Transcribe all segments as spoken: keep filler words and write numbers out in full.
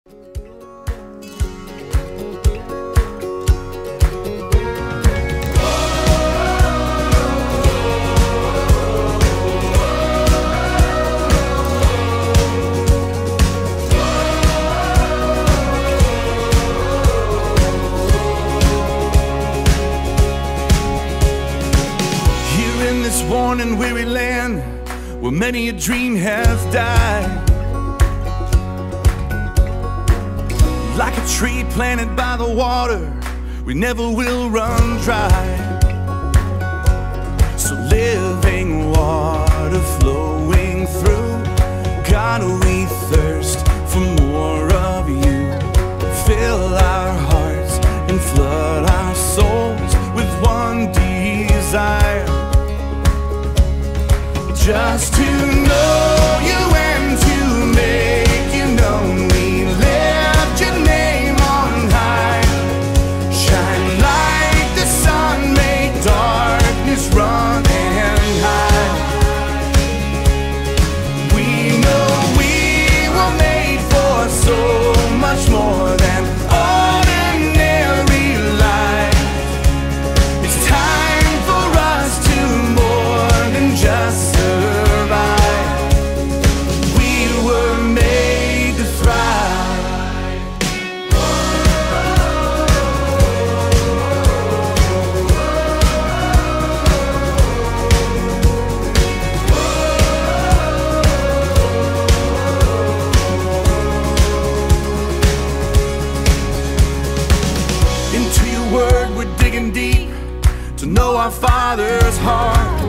Worn and weary land where many a dream has died, like a tree planted by the water, we never will run dry. So living water flowing through, God, we thirst for more of you. Fill our hearts and flood our souls with one desire, just to know you and to make you known. We lift your name on high. Shine like the sun, make darkness run and hide. We know we were made for so much more than ordinary life. It's time for us to more than just deep to know our Father's heart.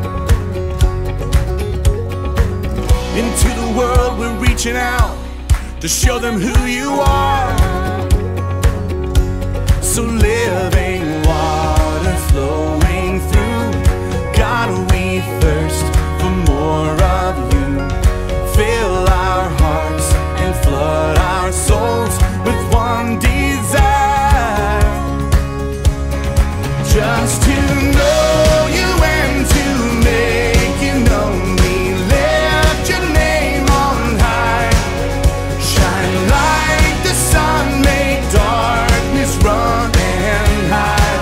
Into the world we're reaching out to show them who you are. So living water flowing through, God, we thirst for more of you. Fill our hearts and flood our souls with one desire, just to know you and to make you known. We lift your name on high. Shine like the sun, make darkness run and hide.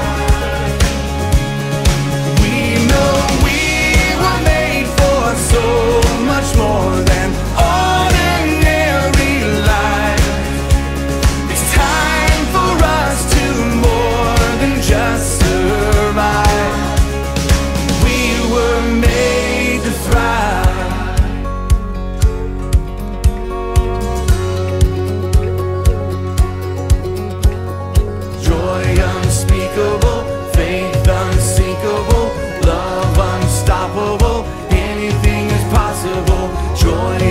We know we were made for so much more than ordinary life. It's time for us to more than just we were made to thrive. Joy unspeakable, faith unsinkable, love unstoppable, anything is possible. Joy